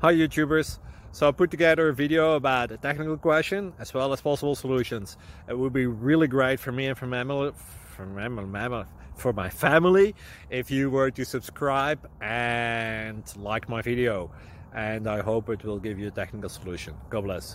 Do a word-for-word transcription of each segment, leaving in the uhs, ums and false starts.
Hi YouTubers! So I put together a video about a technical question as well as possible solutions. It would be really great for me and for my, for my, for my family if you were to subscribe and like my video. And I hope it will give you a technical solution. God bless.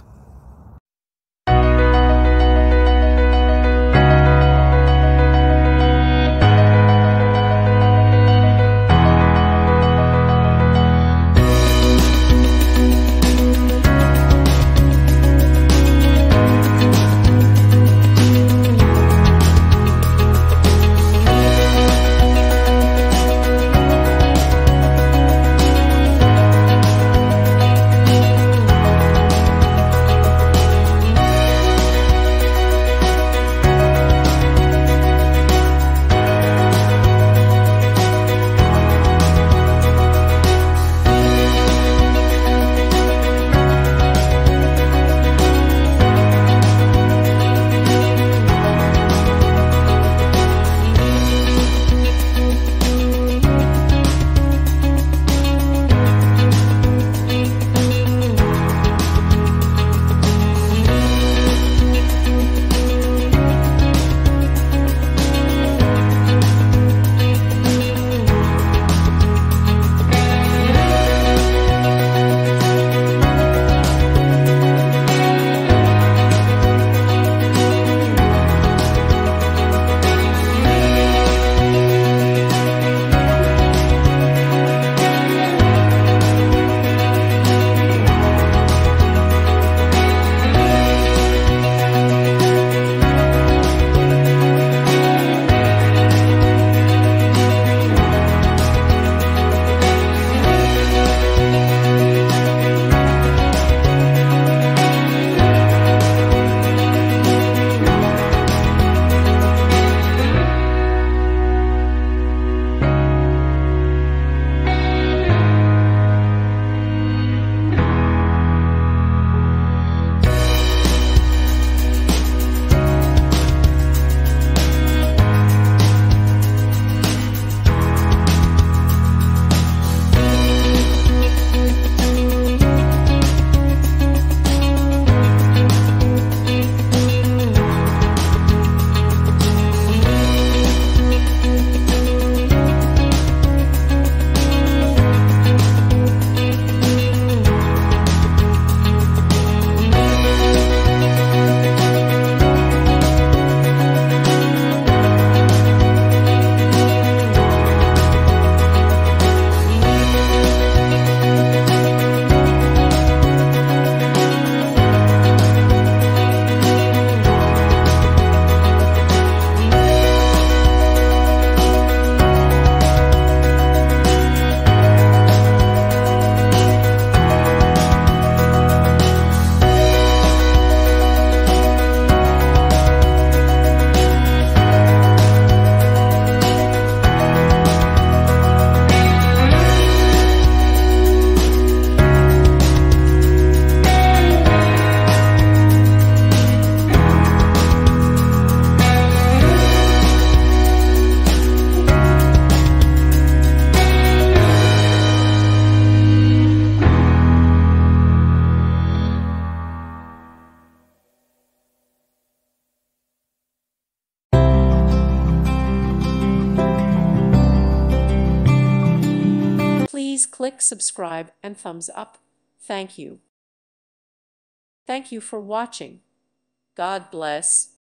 Please click subscribe and thumbs up. Thank you. Thank you for watching. God bless.